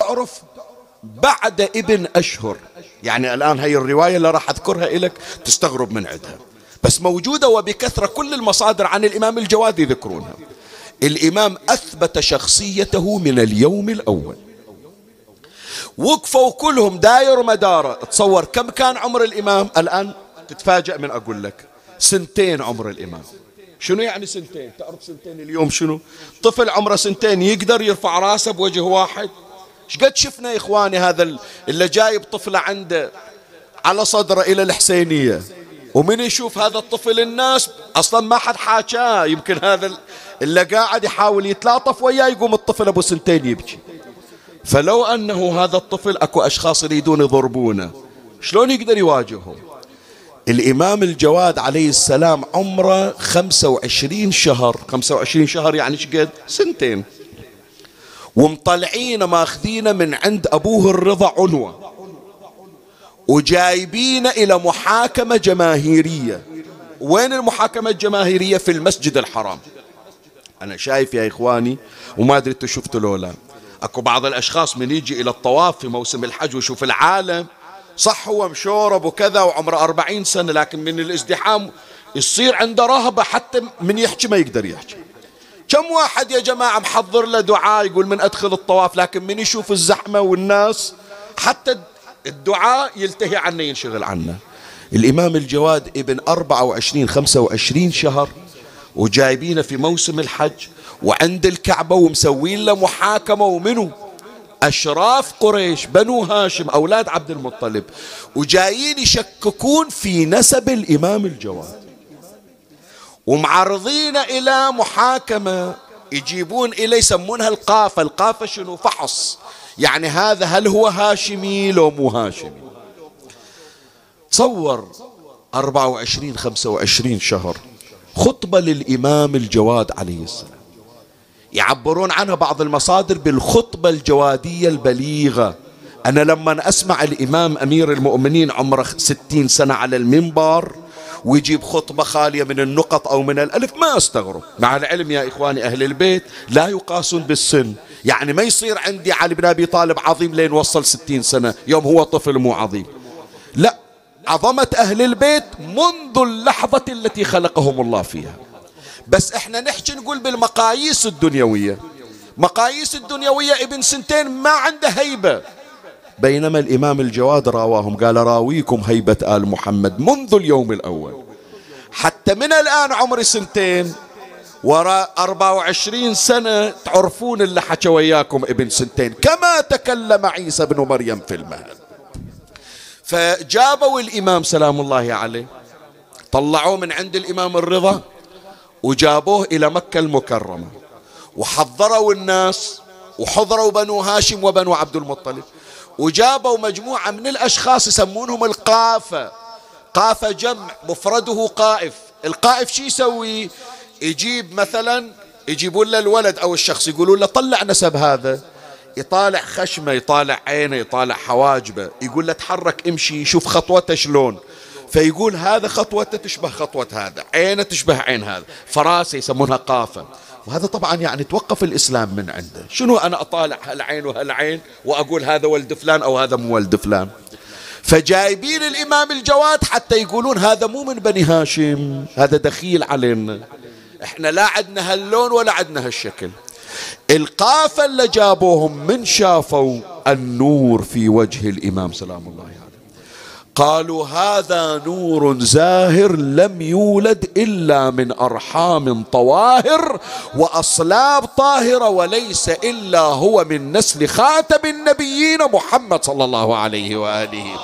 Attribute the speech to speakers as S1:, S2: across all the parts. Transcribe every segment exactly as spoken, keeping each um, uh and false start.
S1: تعرف بعد ابن أشهر، يعني الآن هي الرواية اللي راح أذكرها لك تستغرب من عندها، بس موجودة وبكثرة، كل المصادر عن الإمام الجواد يذكرونها. الإمام أثبت شخصيته من اليوم الأول، وقفوا كلهم داير مداره. تصور كم كان عمر الإمام الآن، تتفاجأ من أقول لك سنتين عمر الإمام. شنو يعني سنتين؟ تعرف سنتين اليوم شنو؟ طفل عمره سنتين يقدر يرفع راسه بوجه واحد؟ شقد شفنا يا إخواني هذا اللي جايب طفلة عنده على صدره إلى الحسينية، ومن يشوف هذا الطفل الناس أصلا ما حد حاكاه، يمكن هذا اللي قاعد يحاول يتلاطف وياه يقوم الطفل أبو سنتين يبكي. فلو أنه هذا الطفل أكو أشخاص يريدون يضربونه، شلون يقدر يواجههم؟ الإمام الجواد عليه السلام عمره خمسة وعشرين شهر، خمسة وعشرين شهر يعني شقد؟ سنتين، ومطلعين ماخذين من عند أبوه الرضا عنوة، وجايبين إلى محاكمة جماهيرية. وين المحاكمة الجماهيرية؟ في المسجد الحرام. أنا شايف يا إخواني، وما أدري أنتوا شفتوا لولا، أكو بعض الأشخاص من يجي إلى الطواف في موسم الحج ويشوف العالم، صح هو مشورب وكذا وعمره أربعين سنة، لكن من الازدحام يصير عنده رهبة، حتى من يحكي ما يقدر يحكي. كم واحد يا جماعة محضر له دعاء يقول من أدخل الطواف، لكن من يشوف الزحمة والناس حتى الدعاء يلتهي عنه، ينشغل عنه. الإمام الجواد ابن أربعة وعشرين خمسة وعشرين شهر، وجايبينه في موسم الحج وعند الكعبة ومسوين له محاكمة، ومنه أشراف قريش بنو هاشم أولاد عبد المطلب، وجايين يشككون في نسب الإمام الجواد، ومعرضين إلى محاكمة، يجيبون إليه يسمونها القافة. القافة شنو؟ فحص، يعني هذا هل هو هاشمي لو مو هاشمي. تصور أربعة وعشرين خمسة وعشرين شهر خطبة للإمام الجواد عليه السلام، يعبرون عنها بعض المصادر بالخطبة الجوادية البليغة. أنا لما أسمع الإمام أمير المؤمنين عمره ستين سنة على المنبر ويجيب خطبة خالية من النقط أو من الألف ما أستغرب، مع العلم يا إخواني أهل البيت لا يقاسون بالسن، يعني ما يصير عندي علي بن أبي طالب عظيم لين وصل ستين سنة يوم هو طفل مو عظيم، لا، عظمة أهل البيت منذ اللحظة التي خلقهم الله فيها. بس احنا نحكي نقول بالمقاييس الدنيوية، مقاييس الدنيوية ابن سنتين ما عنده هيبة، بينما الإمام الجواد راواهم قال راويكم هيبة آل محمد منذ اليوم الأول. حتى من الآن عمري سنتين وراء أربعة وعشرين سنة تعرفون اللي حكى وياكم ابن سنتين، كما تكلم عيسى بن مريم في المهد. فجابوا الإمام سلام الله عليه، طلعوه من عند الإمام الرضا وجابوه إلى مكة المكرمة، وحضروا الناس وحضروا بنو هاشم وبنو عبد المطلب، وجابوا مجموعة من الأشخاص يسمونهم القافة. قافة جمع مفرده قائف. القائف شي يسوي؟ يجيب مثلا، يجيبون له الولد أو الشخص يقولون له طلع نسب هذا، يطالع خشمه، يطالع عينه، يطالع حواجبه، يقول له تحرك امشي شوف خطوته شلون، فيقول هذا خطوته تشبه خطوة هذا، عينه تشبه عين هذا، فراسه يسمونها قافة. وهذا طبعا يعني توقف الإسلام من عنده، شنو أنا أطالع هالعين وهالعين وأقول هذا ولد فلان أو هذا مو ولد فلان. فجايبين الإمام الجواد حتى يقولون هذا مو من بني هاشم، هذا دخيل علينا، احنا لا عدنا هاللون ولا عدنا هالشكل. القافة اللي جابوهم من شافوا النور في وجه الإمام سلام الله عليه قالوا هذا نور زاهر لم يولد إلا من أرحام طواهر وأصلاب طاهرة، وليس إلا هو من نسل خاتم النبيين محمد صلى الله عليه وآله.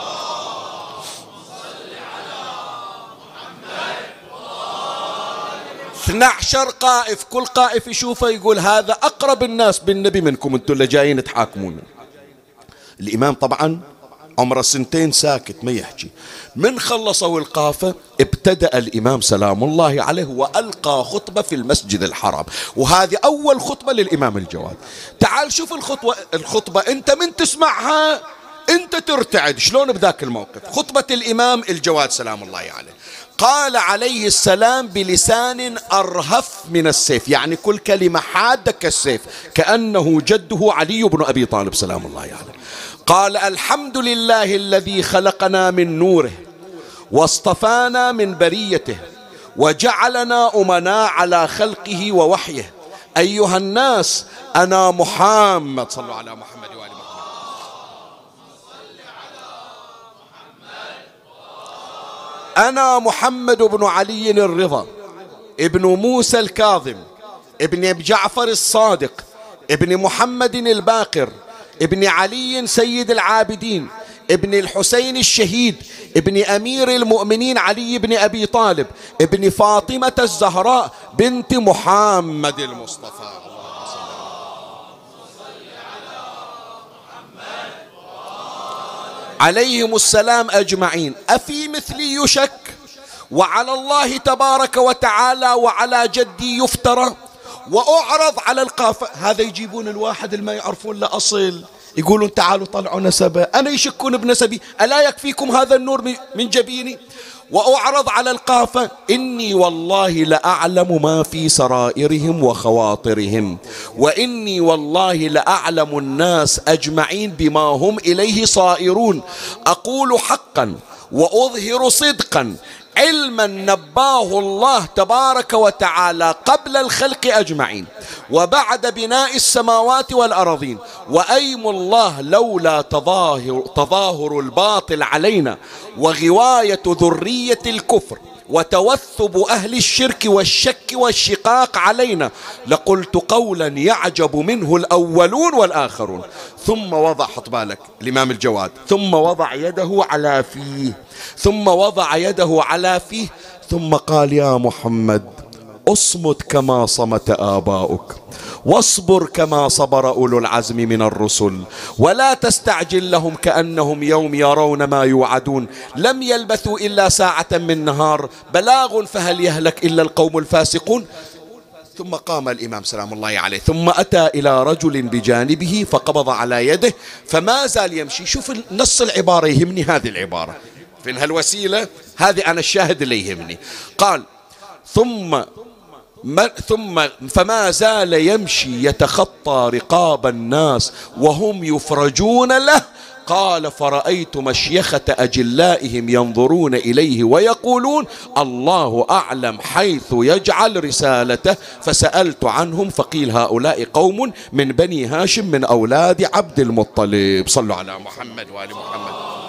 S1: اثنى عشر قائف، كل قائف يشوفه يقول هذا أقرب الناس بالنبي منكم انتم اللي جايين تحاكمون. الإمام طبعا عمره سنتين ساكت ما يحكي. من خلصوا القافة ابتدأ الإمام سلام الله عليه وألقى خطبة في المسجد الحرام، وهذه أول خطبة للإمام الجواد. تعال شوف الخطبة الخطبة أنت من تسمعها أنت ترتعد شلون بذاك الموقف. خطبة الإمام الجواد سلام الله عليه قال عليه السلام بلسان أرهف من السيف، يعني كل كلمة حادة كالسيف، كأنه جده علي بن أبي طالب سلام الله عليه. يعني قال الحمد لله الذي خلقنا من نوره واصطفانا من بريته وجعلنا أمناء على خلقه ووحيه. أيها الناس أنا محمد، صلوا على محمد وآل محمد. أنا محمد بن علي الرضا ابن موسى الكاظم ابن جعفر الصادق ابن محمد الباقر ابن علي سيد العابدين ابن الحسين الشهيد ابن أمير المؤمنين علي بن أبي طالب ابن فاطمة الزهراء بنت محمد المصطفى. عليهم السلام أجمعين. أفي مثلي يشك وعلى الله تبارك وتعالى وعلى جدي يفترى وأعرض على القافة؟ هذا يجيبون الواحد اللي ما يعرفون له أصل، يقولون تعالوا طلعوا نسبه، أنا يشكون بنسبي، ألا يكفيكم هذا النور من جبيني؟ وأعرض على القافة إني والله لأعلم ما في سرائرهم وخواطرهم، وإني والله لأعلم الناس أجمعين بما هم إليه صائرون. أقول حقا وأظهر صدقا علما نباه الله تبارك وتعالى قبل الخلق أجمعين وبعد بناء السماوات والأراضين، وأيم الله لولا تظاهر, تظاهر الباطل علينا وغواية ذرية الكفر وتوثب أهل الشرك والشك والشقاق علينا لقلت قولا يعجب منه الأولون والآخرون. ثم وضع، حط بالك الإمام الجواد، ثم وضع يده على فيه، ثم وضع يده على فيه، ثم قال يا محمد اصمت كما صمت آباؤك واصبر كما صبر أولو العزم من الرسل ولا تستعجل لهم كأنهم يوم يرون ما يوعدون لم يلبثوا إلا ساعة من نهار بلاغ فهل يهلك إلا القوم الفاسقون. ثم قام الإمام سلام الله عليه ثم أتى إلى رجل بجانبه فقبض على يده فما زال يمشي. شوف نص العبارة يهمني، هذه العبارة في هالوسيلة هذه أنا الشاهد اللي يهمني. قال ثم ثم فما زال يمشي يتخطى رقاب الناس وهم يفرجون له. قال فرأيت مشيخة أجلائهم ينظرون إليه ويقولون الله أعلم حيث يجعل رسالته، فسألت عنهم فقيل هؤلاء قوم من بني هاشم من أولاد عبد المطلب. صلوا على محمد وآل محمد.